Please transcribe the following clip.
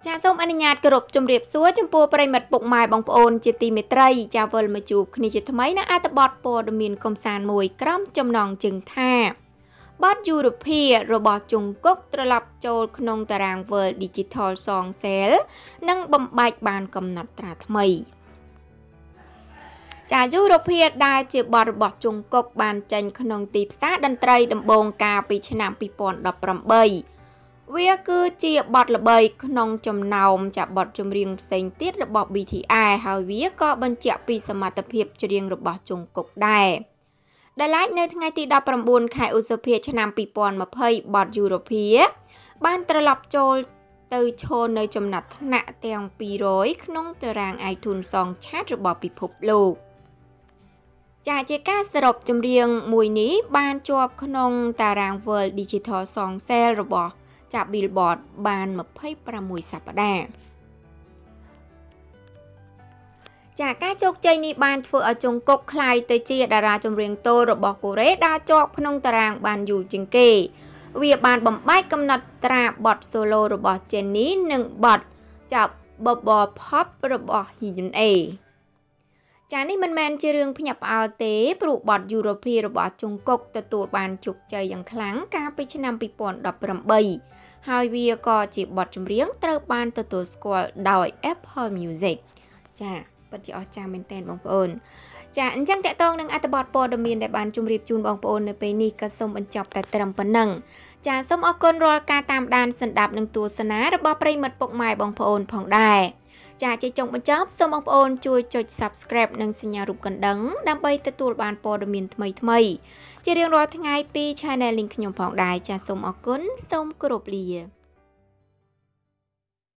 ចាសូមអនុញ្ញាតគោរពជម្រាបសួរចំពោះប្រិមិត្តពុកម៉ែបងប្អូនជាទីមេត្រីចាវិលមកជួបគ្នាជាថ្មីនៅអត្ថបទព័ត៌មានកំសាន្តមួយក្រុមចំណងជើងថាបទយុរភារបស់ជង្គង់ត្រឡប់ចូលក្នុងតារាង World Digital Song Sale និងបំបែកបានកំណត់ត្រាថ្មីចាយុរភាដែលជាបទរបស់ជង្គង់បានចេញក្នុងទីផ្សារតន្ត្រីដំបូងកាលពីឆ្នាំ2018វាគឺជាបទល្បីក្នុងចំណោមចាបទចម្រៀងផ្សេងទៀតរបស់ BTS ហើយវាក៏បញ្ជាក់ពីសមត្ថភាពច្រៀងរបស់ជង្គង់ដែរដែលឡែកនៅថ្ងៃទី19ខែឧសភាឆ្នាំ2020បទយុរភាបានត្រឡប់ចូលទៅឈរនៅចំណាត់ថ្នាក់ទាំង200ក្នុងតារាង iTunes Song Chart របស់ពិភពលោកចាជាការសរុបចម្រៀងមួយនេះបានជាប់ក្នុងតារាង World Digital Song Sale របស់ចា Billboard បាន26សប្តាហ៍ចាការជោគជ័យនេះបានធ្វើឲ្យជង្គង់ក្លាយទៅជាតារាចម្រៀងតូលរបស់កូរ៉េដែលជាប់ក្នុងតារាងបានយូរជាងគេវាបានបំបែកកំណត់ត្រាបទ solo របស់ Jennie និងបទចាប់ Bubble Pop របស់ Hyuna ចានេះមិនមែនជារឿងភ្ញាក់ផ្អើលទេព្រោះបទយុរភារបស់ជង្គង់ទទួលបានជោគជ័យយ៉ាងខ្លាំងកាលពីឆ្នាំ2018ហើយវាក៏ជាបទចម្រៀងត្រូវបានទទួលស្គាល់ដោយ Apple Music ចាពិតជាអស្ចារ្យមែនទែនបងប្អូនចាអញ្ចឹងតកតងនឹងអត្ថបទព័ត៌មានដែលបានជម្រាបជូនបងប្អូននៅពេលនេះក៏សូមបញ្ចប់តែត្រឹមប៉ុណ្ណឹងចាសូមអរគុណរាល់ការតាមដានស្ដាប់និងទស្សនារបស់ប្រិយមិត្តពុកម៉ែបងប្អូនផងដែរចាជាចុងបញ្ចប់សូមបងប្អូនជួយចុច Subscribe និងសញ្ញារូបកណ្ដឹងដើម្បីទទួលបានព័ត៌មានថ្មីៗជារៀងរាល់ថ្ងៃពី Channel នេះខ្ញុំផងដែរចាសូមអរគុណសូមគោរពលា